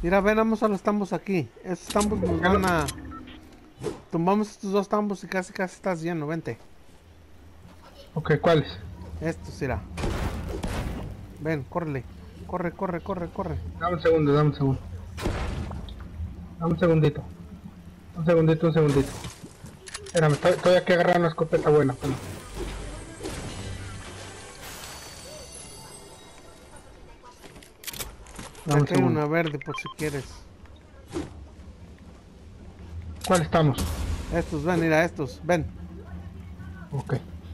Mira, ven, vamos a los tambos aquí. Estos tambos nos van a... Tumbamos estos dos tambos y casi estás lleno, vente. Ok, ¿cuáles? Estos, mira. Ven, córrele. Corre. Dame un segundo, dame un segundo. Dame un segundito. Un segundito. Espérame, estoy aquí agarrando una escopeta buena. Bueno. Dame un Aquí hay segundo. una verde por si quieres. ¿Cuál estamos? Estos, ven, mira, estos, ven. Ok.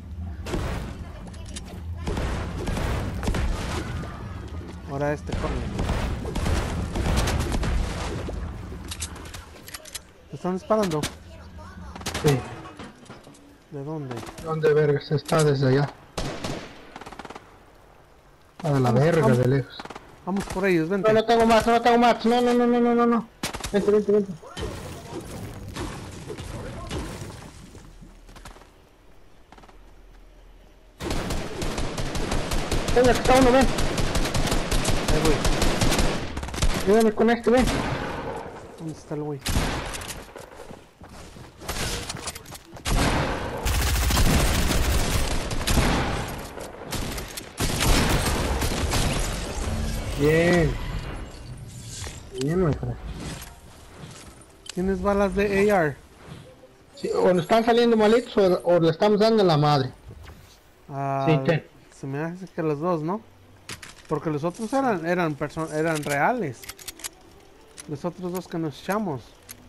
Ahora este, corre. ¿Te están disparando? Sí. ¿De dónde? ¿Dónde vergas está desde allá? A la verga Vamos. de lejos. Vamos por ellos, vente. No tengo más. No. Vente. Venga, que está uno, ven. Ahí voy. Ayúdame con este, ven. ¿Dónde está el güey? Bien, my friend. ¿Tienes balas de AR? Sí, o nos están saliendo malitos o le estamos dando la madre. Ah, Sí, ten. se me hace que los dos, ¿no? Porque los otros eran reales. Los otros dos que nos echamos.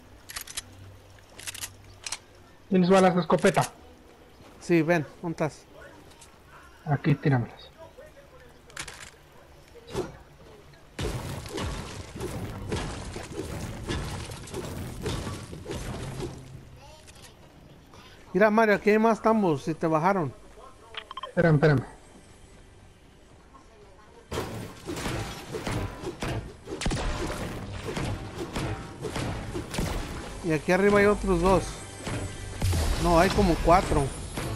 ¿Tienes balas de escopeta? Sí, ven, juntas. Aquí, tíramelas. Mira, Mario, aquí hay más tambos, si te bajaron. Espérame. Y aquí arriba hay otros dos. No, hay como 4.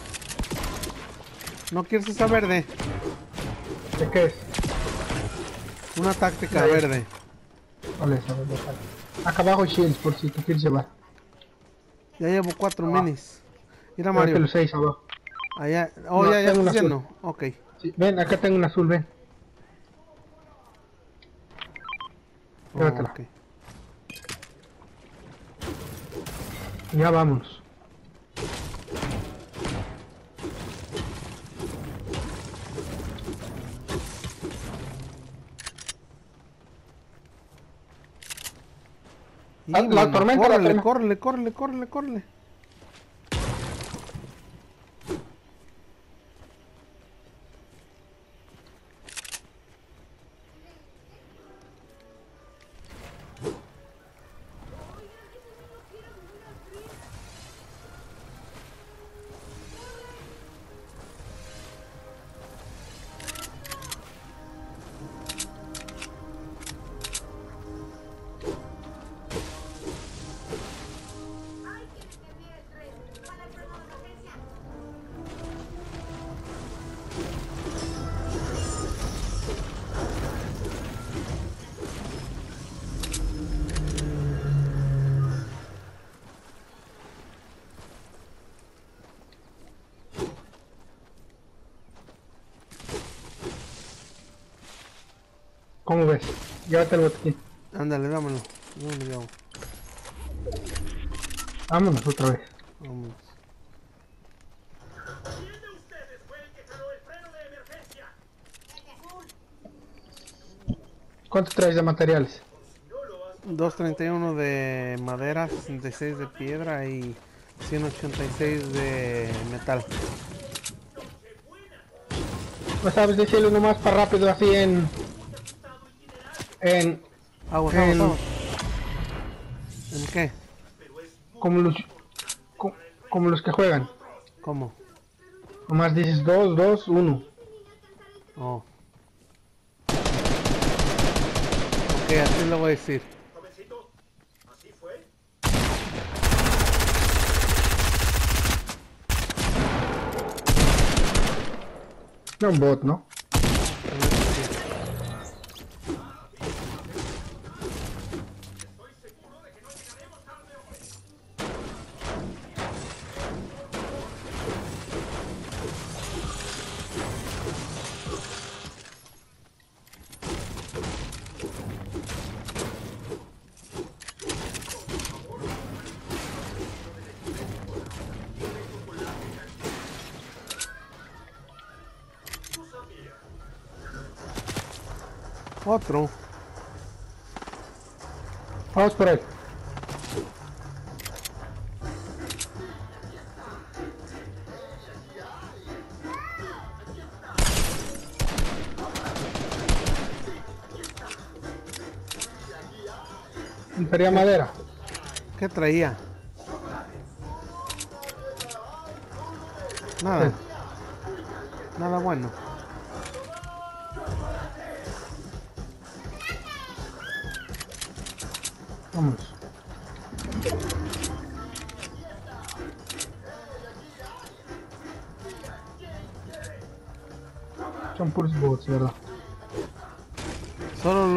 ¿No quieres esa verde? ¿De qué es? Una táctica Ahí. verde. Vale, vale. Acá abajo shields por si tú quieres llevar. Ya llevo 4 Ah. minis. Mira, Llévate Mario. los 6 abajo. Allá. Oh, No, ya tengo está un azul. lleno. Ok. Sí, ven, acá tengo un azul, ven. Oh, Llévatela. ok. Ya vámonos. Y, La mano, tormenta, córrele. ¿Cómo ves? Llévate el botiquín. Ándale, dámelo. No me llevo. Vámonos otra vez. Vamos. ¿Cuánto traes de materiales? 231 de madera, 66 de piedra y 186 de metal. No sabes decirlo nomás para rápido así Aguas. ¿En qué? como como los que juegan. ¿Cómo? Nomás dices 2, 2, 1. Oh. Ok, así lo voy a decir. No un bot, ¿no? Otro. Vamos por él. Sería madera. ¿Qué traía? Nada. Sí. Nada bueno. Vámonos. Son puros bots, ¿verdad? Solo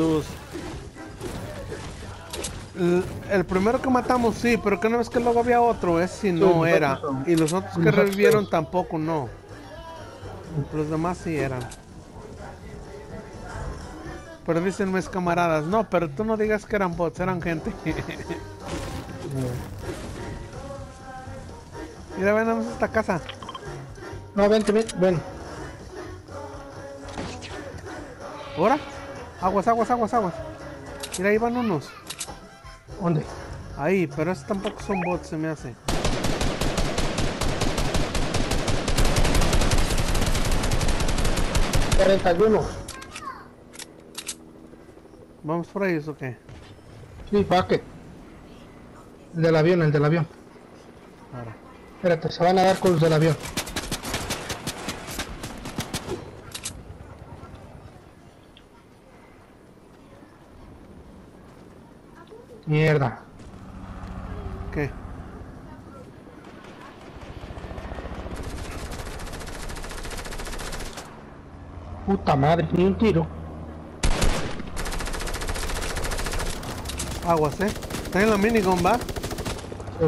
el primero que matamos sí, pero que no ves que luego había otro, ese sí no los era. otros son- Y los otros que los otros revivieron dos. tampoco no. Los demás sí eran. Pero dicen mis camaradas, no, pero tú no digas que eran bots, eran gente. Mira, ven a esta casa. No, vente, ven. ¿Ahora? Aguas, aguas, aguas, aguas. Mira, ahí van unos. ¿Dónde? Ahí, pero esos tampoco son bots, se me hace. ¿41? ¿Vamos por ellos o qué? Sí, paquete. El del avión. Ahora. Espérate, se van a dar con los del avión. Mierda. ¿Qué? Puta madre, ni un tiro. Aguas, Está en la minigun, ¿va? Sí.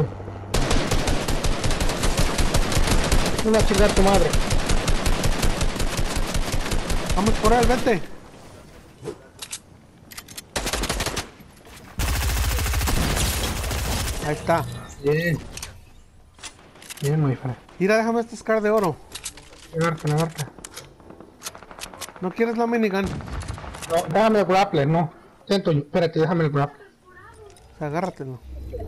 Una chingar tu madre. Vamos por él, vete. Ahí está. Bien. Bien, muy friend. Mira, déjame este Scar de oro. Levarte. ¿No quieres la minigun? No, déjame el grappler, no. Siento, espérate, déjame el grappler. Agárratelo.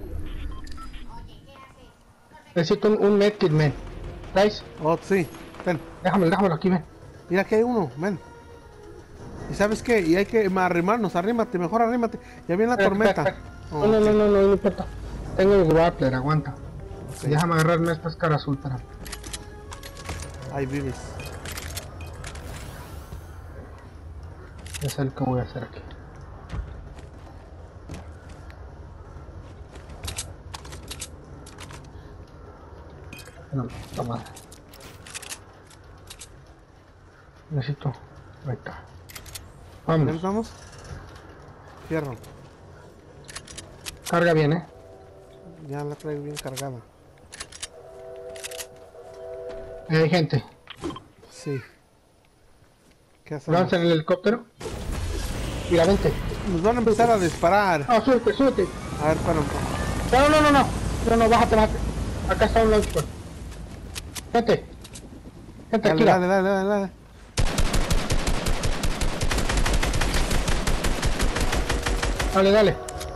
Necesito un medkit, man. ¿Traes? Oh, sí. Ven. Déjamelo aquí, ven. Mira, aquí hay uno. Ven. ¿Y sabes qué? Y hay que arrimarnos. Arrímate, mejor arrímate. Ya viene la tormenta. Espera. Oh, No importa. Tengo el grappler, aguanta. sí. Déjame agarrarme esta cara azul, para. Ahí vives. Es el que voy a hacer aquí. No, toma. Necesito. Ahí está. ¿Ya Vamos. nos vamos? Fierro. Carga bien, Ya la traigo bien cargada. Hay gente. Sí. ¿Qué hacemos? Lanza en el helicóptero. Mira, vente. Nos van a empezar a disparar. No, súbete. A ver, para un poco. No, bájate. Acá está un launchpad. Vente. Vente, aquí. Dale. Dale.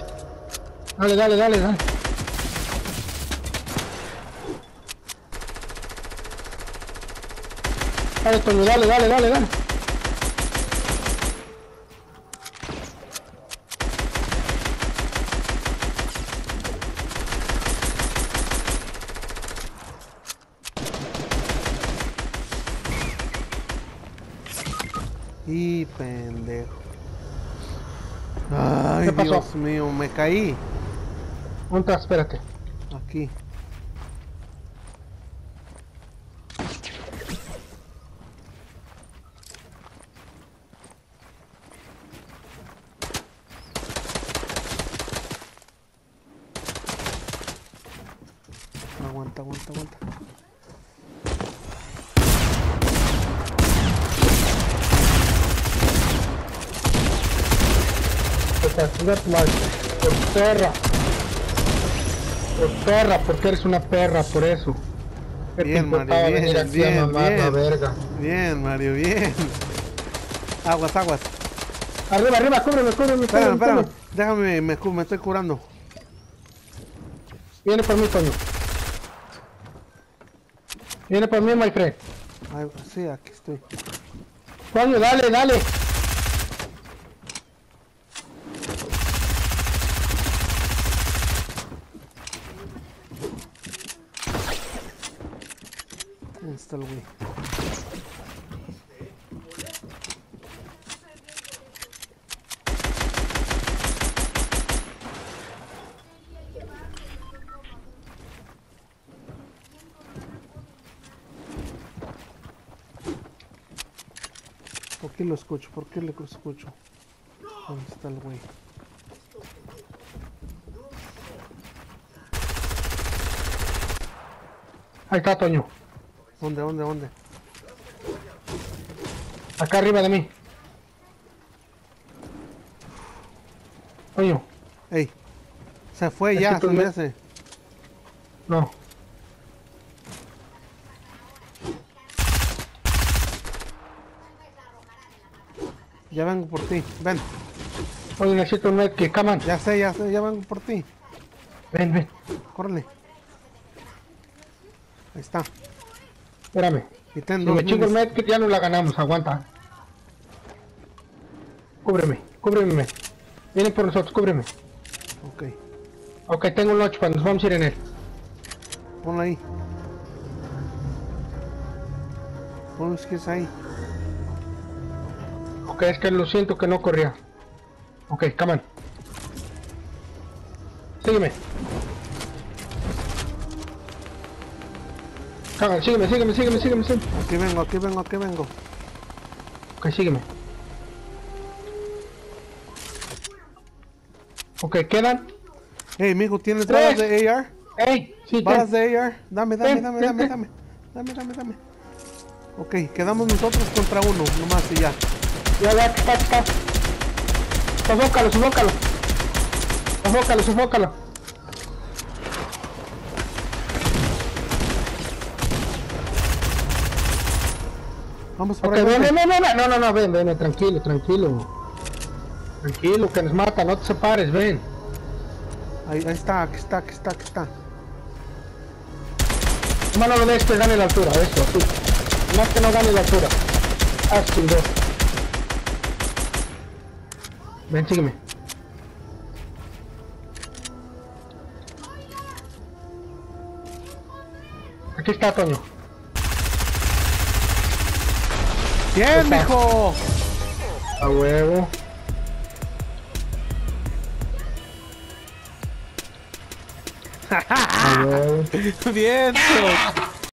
Dale, Toño, dale. Y pendejo. Ay, ¿Qué pasó? Dios mío, me caí. Monta, espérate. Aquí. Aguanta. Chingar tu madre. Por perra, porque eres una perra, por eso. ¿Qué te Bien, importaba Mario, venir aquí a mamar la verga? Bien, Mario, bien. Aguas. Arriba, arriba, cúbreme, cúbreme, Espérame, cúbreme. espérame. Déjame, me estoy curando. Viene por mí, Toño. Viene por mí, my friend. Ay, sí, aquí estoy. Toño, dale, dale. ¿Dónde está el güey? ¿Por qué lo escucho? ¿Por qué lo escucho? ¿Dónde está el güey? Ahí está, Toño. ¿Dónde, dónde, dónde? Acá arriba de mí. Toño. ¡Ey! Se fue Es ya, que tú se me me- hace. No. Ya vengo por ti. Ven. Oye, necesito un medkit, come on. Ya sé, ya vengo por ti. Ven, ven. Córrele. Ahí está. Espérame. Y ten Si dos me chingo el minis. medkit ya no la ganamos, aguanta. Cúbreme, cúbreme. Vienen por nosotros, cúbreme. Ok. Ok, tengo un launchpad, nos vamos a ir en él. Ponlo ahí. Pon los que es ahí. Ok, es que lo siento que no corría. Ok, come on. Sígueme. Come on, sígueme, sígueme, sígueme, sígueme, sígueme. Aquí vengo, aquí vengo, aquí vengo. Ok, sígueme. Ok, quedan. Hey, mijo, ¿tienes Tres. balas de AR? ¡Ey! Sí, Balas ten. de AR. Dame, dame, Ten, dame, ten, dame, ten. dame. Dame, dame, dame. Ok, quedamos nosotros contra uno, nomás y ya. Ya, está. Sofócalo, sofócalo. Sofócalo, sofócalo. Vamos por Ok, ahí. ven, vente. no, ven, tranquilo, tranquilo. Tranquilo, que nos mata, no te separes, ven. Ahí está, aquí está, aquí está, aquí está. Más no lo ves que gane la altura, eso, así. Más que no gane la altura. Así, dos. Ven, sígueme. Aquí está, Toño. ¡Bien, Está. mijo! A huevo. A huevo. ¡Bien!